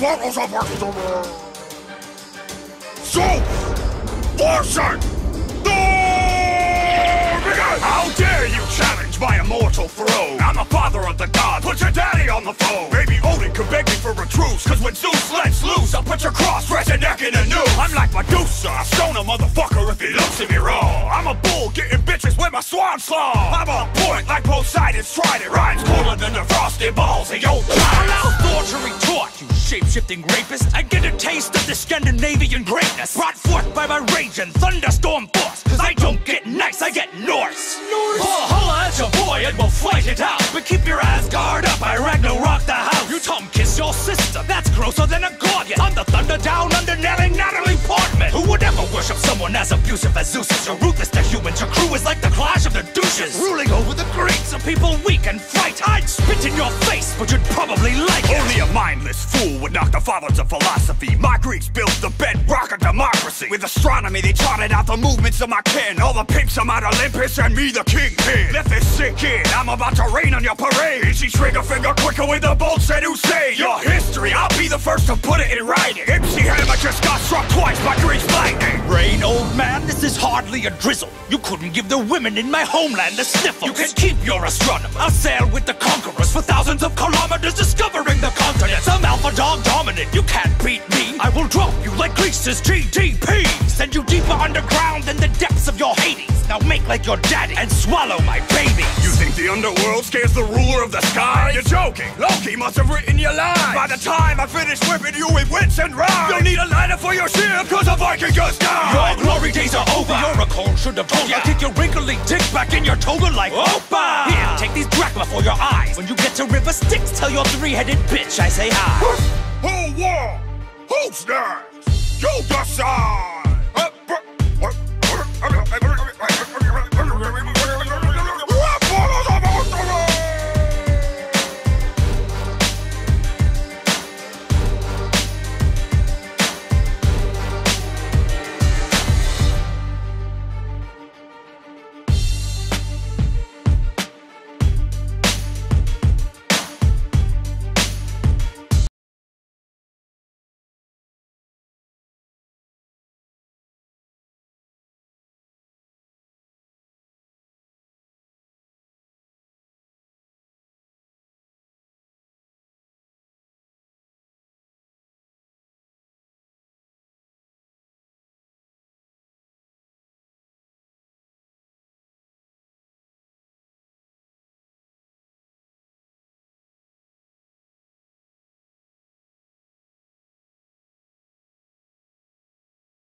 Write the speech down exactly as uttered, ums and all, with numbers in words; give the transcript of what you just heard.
portals of Arcturus! So, Foresight! How dare you challenge my immortal throne? I'm the father of the gods, put your daddy on the phone. Maybe Odin could beg me for a truce, cause when Zeus lets loose, I'll put your cross-dressed neck in a noose. I'm like Medusa, I'll stone a motherfucker if he looks at me wrong. I'm a bull getting bitches with my swan song. I'm on point like Poseidon's trident. Rhymes cooler than the frosted balls of your time. Allow Thor to retort, you shape-shifting rapist, and get a taste of the Scandinavian greatness brought forth by my rage and thunderstorm force. Cause I don't get nice, I get Norse. Norse. Oh, holla at your boy and we'll fight it out. But keep your Asgard up, I Ragnarok the house. You tongue kiss your sister, that's grosser than a Gorgon. I'm the thunder down under nailing Natalie Portman. Who would ever worship someone as abusive as Zeus is? You're ruthless to humans, your crew is like the clash of the douches, ruling over the Greeks, a people weak and fright. I'd spit in your face, but you'd probably like it. Only a mindless fool would knock the fathers of philosophy. My Greeks built the bedrock of democracy. With astronomy they charted out the movements of my kin. All the pimps on Mount Olympus and me the kingpin. Let this sink in, I'm about to rain on your parade. Easy trigger finger quicker with the bolts than Usain. Your history, I'll be the first to put it in writing. M C Hammer just got struck twice by Greece lightning. Rain, old man, this is hardly a drizzle. You couldn't give the women in my homeland the sniffles. You can keep your astronomer. I'll sail with the conquerors for thousands of kilometers, discovering the continents. I'm alpha dog dominant, you can't beat me. I will drop you like Greece's G D P. Send you deeper underground than the depths of your Hades. Now make like your daddy and swallow my baby. You think the underworld scares the ruler of the sky? You're joking, Loki must have written your lines. By the time I finish whipping you with wits and rhymes, you'll need a ladder for your ship, cause a Viking just died. Your glory days are over, your Oracle should have told ya. Kick your wrinkly dick back in your toga like Opa. Here, take these drachma for your eyes. When you get to River Styx, tell your three-headed bitch I say hi. Whole war, who's next? You decide.